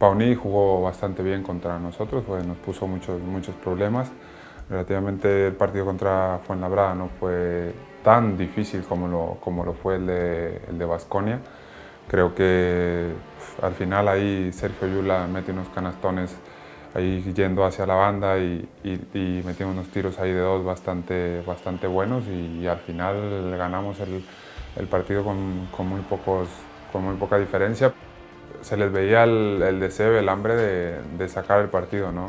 Pauni jugó bastante bien contra nosotros, pues nos puso muchos problemas. Relativamente el partido contra Fuenlabrada no fue tan difícil como lo fue el de Baskonia. Creo que al final ahí Sergio Yula mete unos canastones ahí yendo hacia la banda y metió unos tiros ahí de dos bastante buenos y al final ganamos el partido con muy poca diferencia. Se les veía el deseo, el hambre de sacar el partido, ¿no?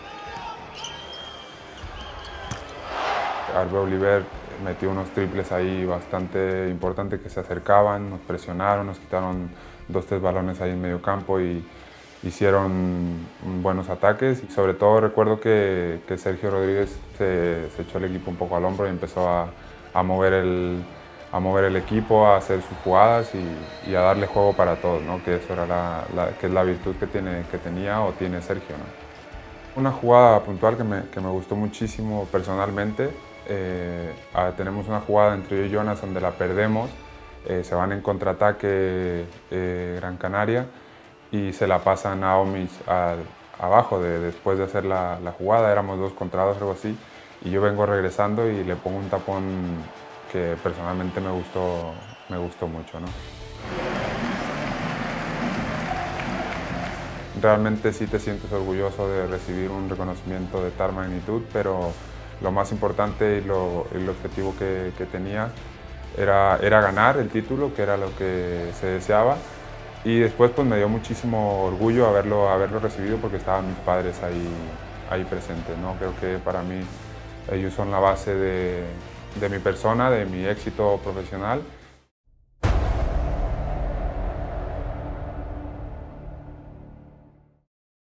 Arbe Oliver metió unos triples ahí bastante importantes que se acercaban, nos presionaron, nos quitaron 2-3 balones ahí en medio campo y hicieron buenos ataques. Y sobre todo recuerdo que Sergio Rodríguez se echó el equipo un poco al hombro y empezó a mover el equipo, a hacer sus jugadas y a darle juego para todos, ¿no? Que eso era que es la virtud que tenía o tiene Sergio, ¿no? Una jugada puntual que me gustó muchísimo personalmente. Tenemos una jugada entre yo y Jonas donde la perdemos, se van en contraataque Gran Canaria y se la pasan a Omic abajo después de hacer la jugada, éramos 2 contra 2 algo así, y yo vengo regresando y le pongo un tapón que personalmente me gustó mucho, ¿no? Realmente sí te sientes orgulloso de recibir un reconocimiento de tal magnitud, pero lo más importante y el objetivo que tenía era ganar el título, que era lo que se deseaba. Y después pues me dio muchísimo orgullo haberlo recibido porque estaban mis padres ahí presentes, ¿no? Creo que para mí ellos son la base de mi persona, de mi éxito profesional.